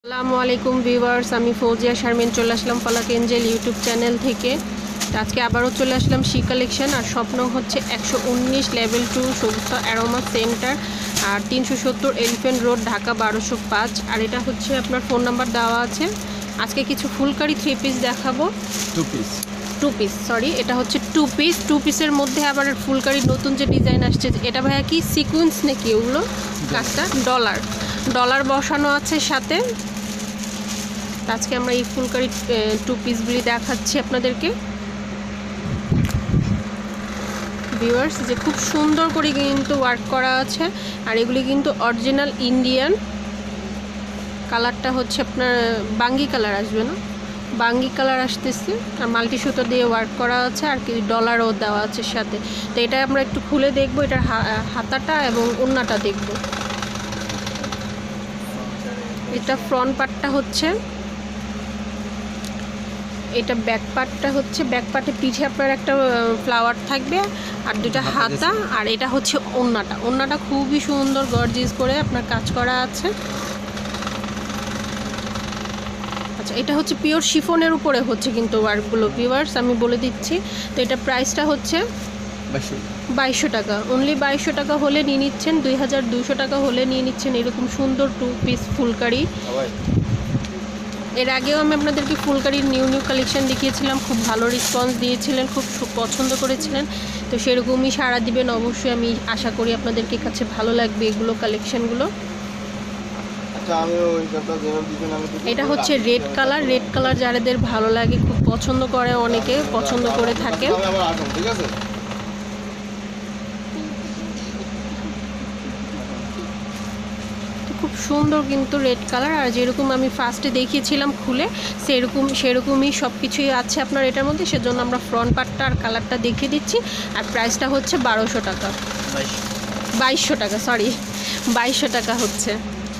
আসসালামু আলাইকুম ভিউয়ার্স, আমি ফৌজিয়া শারমিন চলে আসলাম ফালাক এঞ্জেল ইউটিউব চ্যানেল থেকে। আজকে আবারও চলে আসলাম শি কালেকশন। আর স্বপ্ন হচ্ছে 119 লেভেল 2 সবুজা অ্যারোমা সেন্টার আর 370 এলিফ্যান্ট রোড, ঢাকা 1205। আর এটা হচ্ছে আপনার ফোন নাম্বার দেওয়া আছে। আজকে কিছু ফুলকারি 3 পিস দেখাবো। 2 পিস সরি, এটা হচ্ছে 2 পিসের মধ্যে আবার ফুলকারি নতুন যে ডিজাইন আসছে, এটা ভাইয়া কি সিকুয়েন্স নাকি? ওগুলো কাজটা ডলার বসানো আছে সাথে। আজকে আমরা এই ফুলকারি 2 পিসগুলি দেখাচ্ছি আপনাদেরকে ভিউয়ার্স, যে খুব সুন্দর করে কিন্তু ওয়ার্ক করা আছে। আর এগুলি কিন্তু অরিজিনাল ইন্ডিয়ান। কালারটা হচ্ছে আপনার বাঙ্গি কালার আসবে না, বাঙ্গি কালার আসতেছে। আর মাল্টি সুতো দিয়ে ওয়ার্ক করা আছে, আর কি ডলারও দেওয়া আছে সাথে। তো এটা আমরা একটু খুলে দেখবো, এটার হাতাটা এবং ওড়নাটা দেখব। এটা ফ্রন্ট পার্টটা হচ্ছে, এটা ব্যাক পার্টটা হচ্ছে। ব্যাক পার্টে পিঠে আপনার একটা ফ্লাওয়ার থাকবে আর দুটা হাতা। আর এটা হচ্ছে ওড়নাটা খুবই সুন্দর গর্জিয়াস করে আপনার কাজ করা আছে। আচ্ছা, এটা হচ্ছে পিওর শিফনের উপরে হচ্ছে কিন্তু ওয়ার্কগুলো ভিউয়ার্স, আমি বলে দিচ্ছি। তো এটা প্রাইসটা হচ্ছে 2200 টাকা, অনলি 2200 টাকা হলে নিয়ে নিচ্ছেন। 2200 টাকা হলে নিয়ে নিচ্ছেন এরকম সুন্দর 2 পিস ফুলকারি। এর আগেও আমি আপনাদেরকে ফুলকারির নিউ কালেকশন দেখিয়েছিলাম, খুব ভালো রেসপন্স দিয়েছিলেন, খুব পছন্দ করেছিলেন। তো সেরকমই সাড়া দিবেন অবশ্যই, আমি আশা করি আপনাদেরকে কাছে ভালো লাগবে এগুলো কালেকশনগুলো। এটা হচ্ছে রেড কালার যাদের ভালো লাগে, খুব পছন্দ করে, অনেকে পছন্দ করে থাকে। খুব সুন্দর কিন্তু রেড কালার। আর যেরকম আমি ফার্স্টে দেখিয়েছিলাম খুলে, সেরকমই সব কিছুই আছে আপনার এটার মধ্যে। সেজন্য আমরা ফ্রন্ট পার্টটা আর কালারটা দেখিয়ে দিচ্ছি। আর প্রাইসটা হচ্ছে 2200 টাকা, 2200 টাকা হচ্ছে।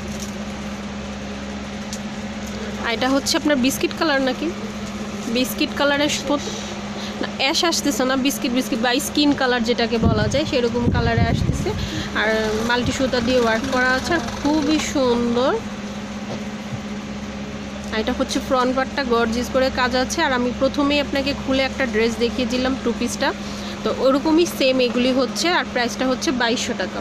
আর এটা হচ্ছে আপনার বিস্কিট কালার নাকি, বিস্কিট কালারের না, অ্যাশ আসতেছে না, বিস্কিট বা স্কিন কালার যেটাকে বলা যায় সেরকম কালারে আসতেছে। আর মাল্টি সুতা দিয়ে ওয়ার্ক করা আছে, আর খুবই সুন্দর। আর এটা হচ্ছে ফ্রন্ট পার্টটা গর্জিয়াস করে কাজ আছে। আর আমি প্রথমেই আপনাকে খুলে একটা ড্রেস দেখিয়ে দিলাম 2 পিসটা, তো ওরকমই সেম এগুলি হচ্ছে। আর প্রাইসটা হচ্ছে 2200 টাকা।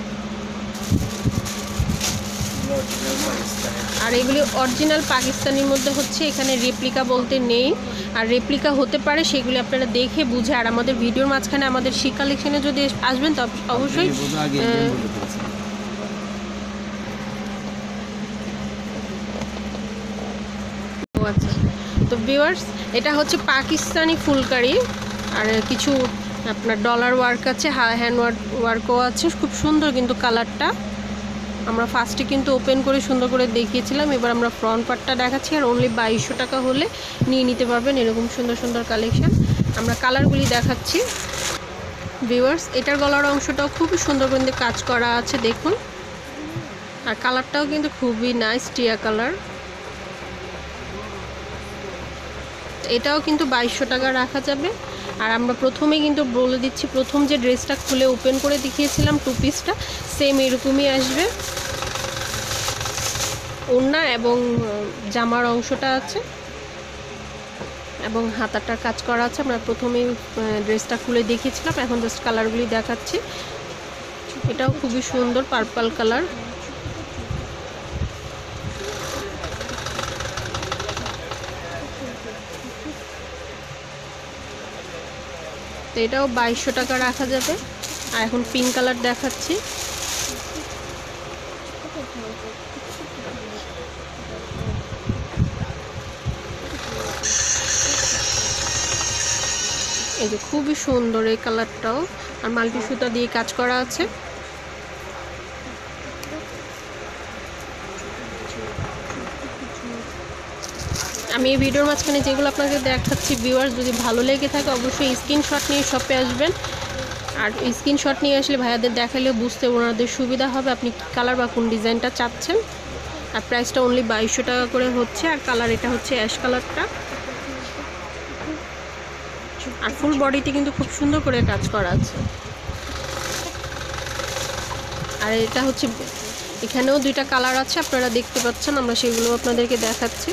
আর এগুলি অরিজিনাল পাকিস্তানির মধ্যে হচ্ছে, এখানে রেপ্লিকা বলতে নেই। আর রেপ্লিকা হতে পারে, সেগুলি আপনারা দেখে বুঝে। আর আমাদের ভিডিওর মাঝখানে আমাদের শি কালেকশনে যদি আসবেন তো অবশ্যই আচ্ছা। তো ভিউয়ার্স, এটা হচ্ছে পাকিস্তানি ফুলকারি। আর কিছু আপনার ডলার ওয়ার্ক আছে, হ্যান্ড ওয়ার্কও আছে, খুব সুন্দর কিন্তু কালারটা। আমরা ফার্স্টে কিন্তু ওপেন করে সুন্দর করে দেখিয়েছিলাম, এবার আমরা ফ্রন্ট পার্টটা দেখাচ্ছি। আর অনলি 2200 টাকা হলে নিয়ে নিতে পারবেন এরকম সুন্দর সুন্দর কালেকশন। আমরা কালারগুলি দেখাচ্ছি ভিউয়ার্স। এটার গলার অংশটাও খুবই সুন্দর করে কাজ করা আছে, দেখুন। আর কালারটাও কিন্তু খুবই নাইস, টিয়া কালার। এটাও কিন্তু 2200 টাকা রাখা যাবে। আর আমরা প্রথমেই কিন্তু বলে দিচ্ছি, প্রথম যে ড্রেসটা খুলে ওপেন করে দেখিয়েছিলাম 2 পিসটা, সেম এরকমই আসবে। ওড়না এবং জামার অংশটা আছে এবং হাতাটার কাজ করা আছে। আমরা প্রথমেই ড্রেসটা খুলে দেখিয়েছিলাম, এখন জাস্ট কালারগুলি দেখাচ্ছি। এটাও খুবই সুন্দর, পার্পল কালার। তো এটাও 2200 টাকা রাখা যাবে। আর এখন পিঙ্ক কালার দেখাচ্ছি। এই যে খুবই সুন্দর এই কালারটাও, আর মাল্টি সুতা দিয়ে কাজ করা আছে। আমি এই ভিডিওর মাঝখানে যেগুলো আপনাকে দেখাচ্ছি ভিউয়ার্স, যদি ভালো লেগে থাকে অবশ্যই স্ক্রিনশট নিয়ে শপে আসবেন। আর স্ক্রিনশট নিয়ে আসলে ভাইয়াদের দেখালে বুঝতে ওনাদের সুবিধা হবে আপনি কী কালার বা কোন ডিজাইনটা চাচ্ছেন। আর প্রাইসটা অনলি 2200 টাকা করে হচ্ছে। আর কালার এটা হচ্ছে অ্যাশ কালারটা। আর ফুল বডিতে কিন্তু খুব সুন্দর করে কাজ করা আছে। আর এটা হচ্ছে এখানেও দুইটা কালার আছে, আপনারা দেখতে পাচ্ছেন, আমরা সেগুলো আপনাদেরকে দেখাচ্ছি।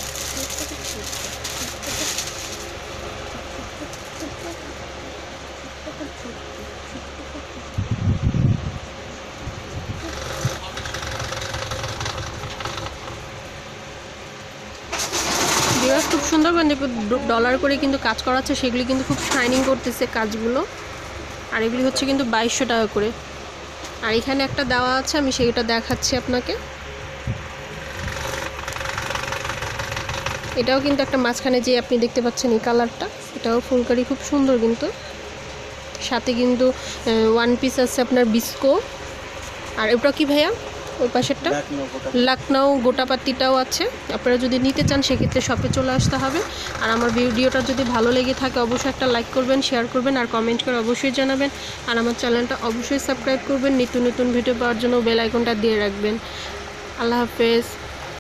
খুব সুন্দর ডলার করে কিন্তু কাজ করা আছে, সেগুলি কিন্তু খুব শাইনিং করতেছে কাজগুলো। আর এগুলি হচ্ছে কিন্তু 2200 টাকা করে। আর এখানে একটা দেওয়া আছে, আমি সেইটা দেখাচ্ছি আপনাকে। এটাও কিন্তু একটা মাঝখানে যে আপনি দেখতে পাচ্ছেন এই কালারটা, এটাও ফুলকারি খুব সুন্দর, কিন্তু সাথে কিন্তু ওয়ান পিস আছে আপনার বিস্কো। আর ওটা কি ভাইয়া ওই পাশেরটা? লখনৌ গোটাপাত্তিটাও আছে। আপনারা যদি নিতে চান সেক্ষেত্রে শপে চলে আসতে হবে। আর আমার ভিডিওটা যদি ভালো লেগে থাকে অবশ্যই একটা লাইক করবেন, শেয়ার করবেন আর কমেন্ট করে অবশ্যই জানাবেন। আর আমার চ্যানেলটা অবশ্যই সাবস্ক্রাইব করবেন, নিত্য নতুন ভিডিও পাওয়ার জন্য বেল আইকনটা দিয়ে রাখবেন। আল্লাহ হাফেজ।